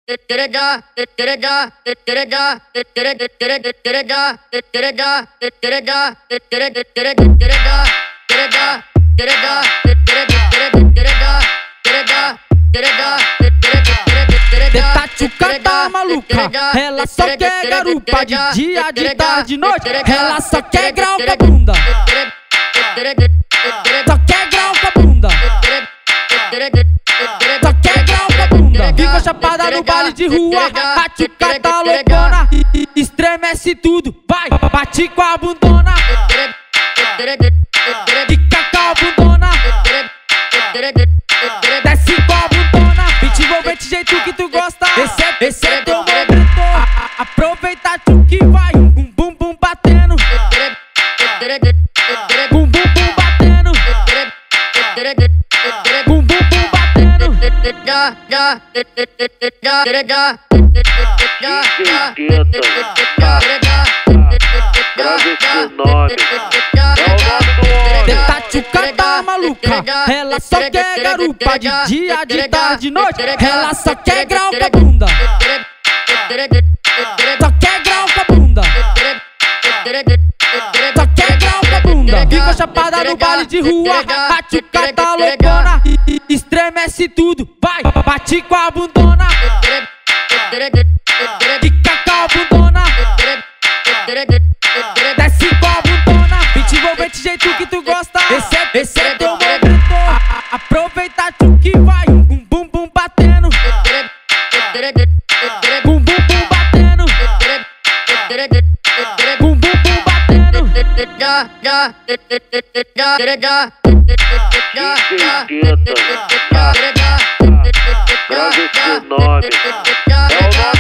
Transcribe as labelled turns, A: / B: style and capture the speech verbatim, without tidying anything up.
A: Tchuca tá maluca, ela só quer garupa de dia, de tarde, de noite. Ela só quer grau com a bunda, só quer grau com a bunda, só quer grau com a bunda. Fica chapada no baile de rua, a tchuca tá loucona, estremece tudo, vai, bate com a bundona, fica com a bundona, desce com a bundona, beat envolvente, jeito que tu gosta. Esse é, esse é teu momento, a, aproveita tu que vai, com bum bum batendo, com bum bum batendo, com bum bum batendo. Tchuca tá maluca, ela só quer garupa de dia, de tarde, de noite. Ela só quer grau com a bunda, só quer grau com a bunda, só quer grau com a bunda. Fica chapada no baile de rua, a tchuca tá loucona, estremece tudo, vai, bate com a bundona, fica com a bundona, desce com a bundona, beat envolvente, jeito que tu gosta. Esse é, esse é teu momento, a, aproveita tu que vai, com bum bum batendo, com bum bum batendo, com bum bum batendo.
B: Traz esse nome, é o nome